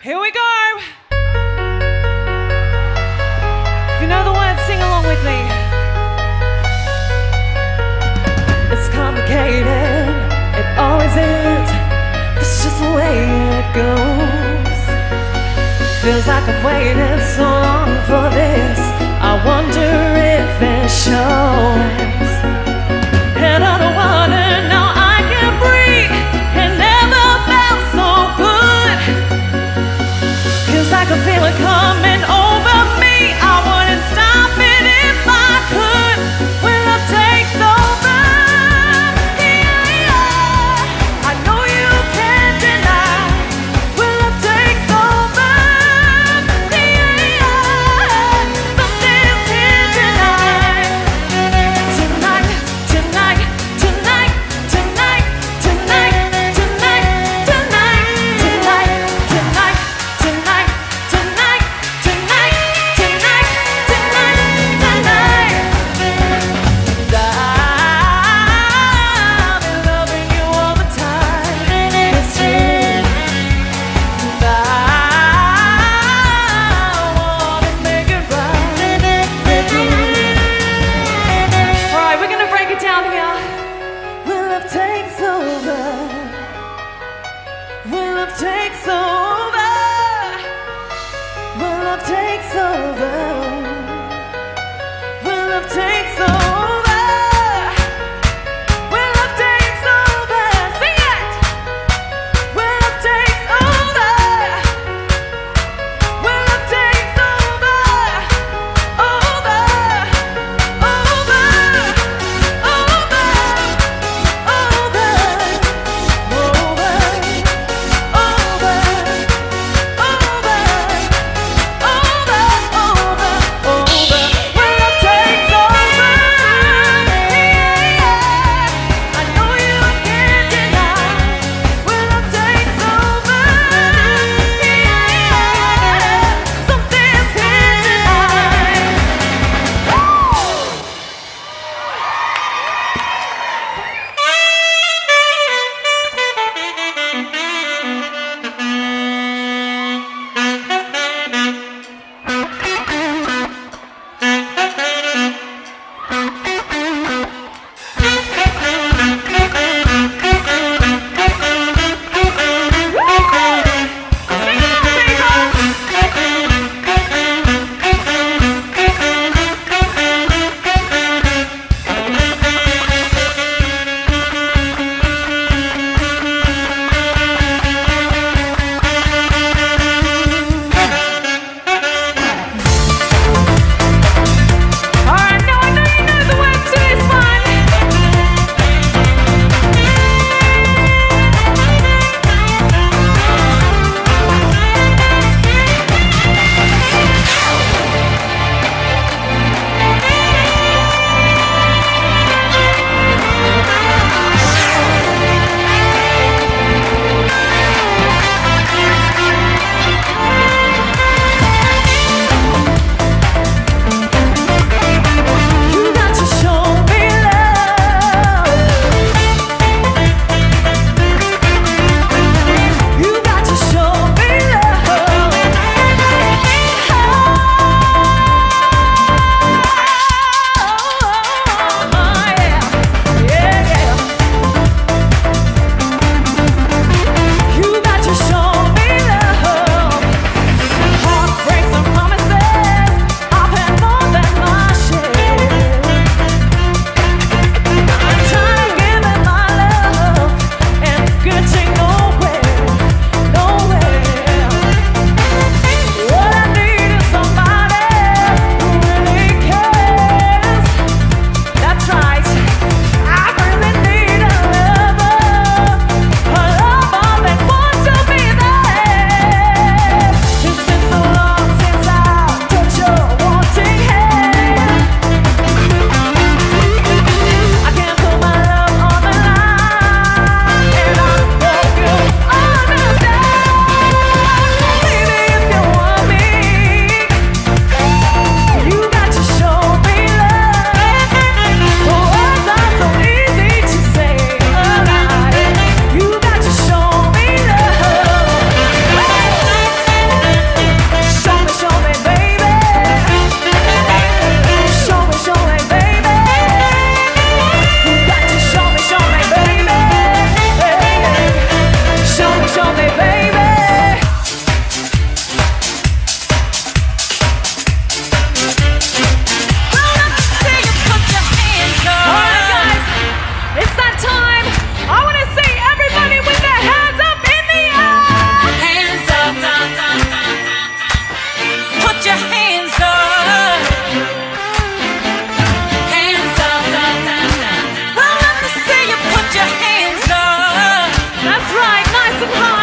Here we go. If you know the words, sing along with me. It's complicated, it always is. It's just the way it goes. Feels like I've waited so long for this. I wonder if it shows. Head on the water, now I can breathe. It never felt so good. Feels like I feel it coming over me. I wouldn't stop it if I could. When love takes over, yeah, yeah. I know you can't deny. When love takes over, yeah, yeah. Something's here tonight. Tonight, tonight, tonight. nice and high.